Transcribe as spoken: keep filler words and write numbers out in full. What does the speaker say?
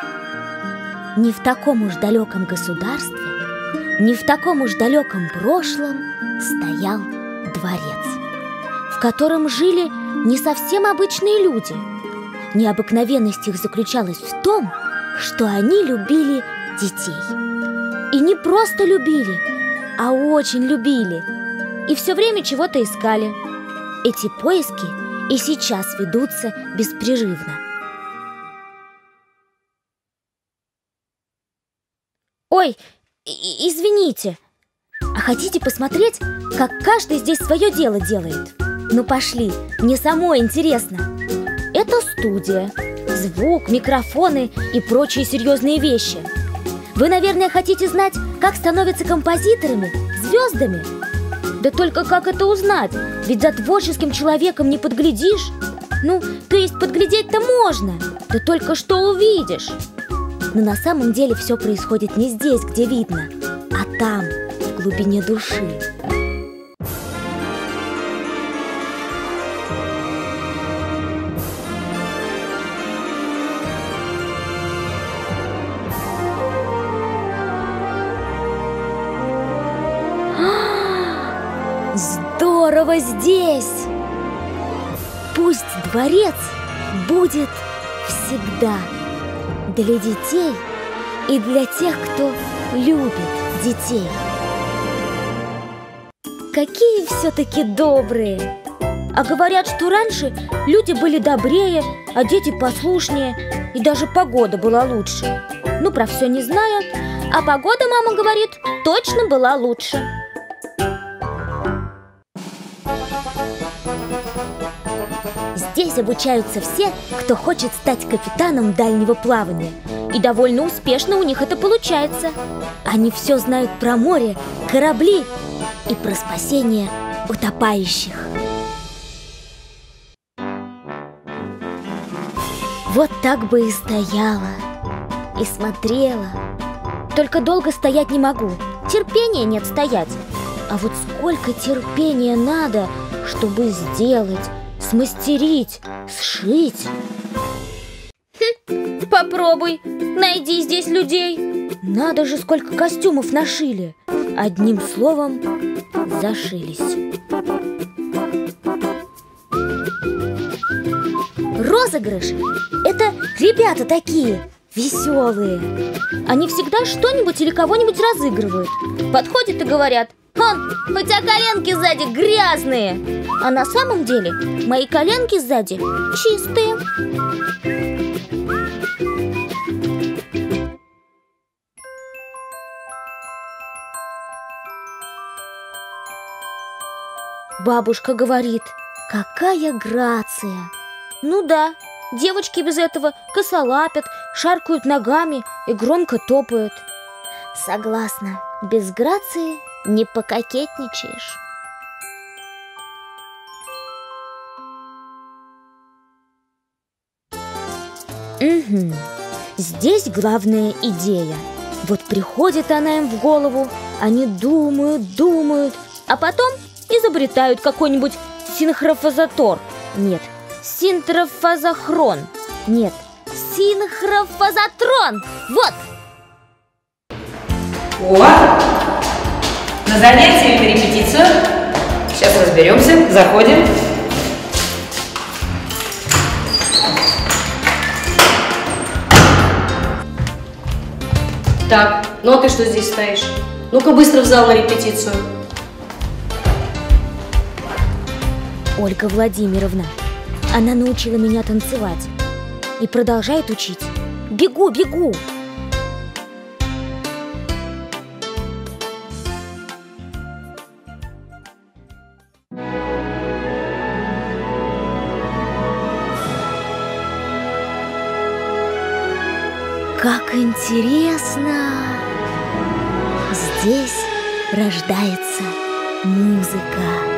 Не в таком уж далеком государстве, не в таком уж далеком прошлом стоял дворец, в котором жили не совсем обычные люди. Необыкновенность их заключалась в том, что они любили детей. И не просто любили, а очень любили. И все время чего-то искали. Эти поиски и сейчас ведутся беспрерывно. Ой, извините, а хотите посмотреть, как каждый здесь свое дело делает? Ну пошли, мне самой интересно. Это студия, звук, микрофоны и прочие серьезные вещи. Вы, наверное, хотите знать, как становятся композиторами, звездами? Да только как это узнать? Ведь за творческим человеком не подглядишь. Ну, то есть подглядеть-то можно, да только что увидишь. Но на самом деле все происходит не здесь, где видно, а там, в глубине души. Здорово здесь! Пусть дворец будет всегда для детей и для тех, кто любит детей. Какие все-таки добрые! А говорят, что раньше люди были добрее, а дети послушнее, и даже погода была лучше. Ну, про все не знаю, а погода, мама говорит, точно была лучше. Здесь обучаются все, кто хочет стать капитаном дальнего плавания. И довольно успешно у них это получается. Они все знают про море, корабли и про спасение утопающих. Вот так бы и стояла, и смотрела. Только долго стоять не могу, терпения нет стоять. А вот сколько терпения надо, чтобы сделать, смастерить, сшить. Хм, попробуй, найди здесь людей. Надо же, сколько костюмов нашили. Одним словом, зашились. Розыгрыш – это ребята такие, веселые. Они всегда что-нибудь или кого-нибудь разыгрывают. Подходят и говорят: «Вон, у тебя коленки сзади грязные!» А на самом деле мои коленки сзади чистые. Бабушка говорит: какая грация! Ну да, девочки без этого косолапят, шаркают ногами и громко топают. Согласна, без грации не пококетничаешь. Угу. Здесь главная идея. Вот приходит она им в голову, они думают, думают, а потом изобретают какой-нибудь синхрофазотор. Нет, синтрофазохрон. Нет, синхрофазотрон. Вот! О! На занятие или репетицию? Сейчас разберемся. Заходим. Так, ну а ты что здесь стоишь? Ну-ка быстро в зал на репетицию. Ольга Владимировна. Она научила меня танцевать и продолжает учить. Бегу, бегу! Как интересно! Здесь рождается музыка.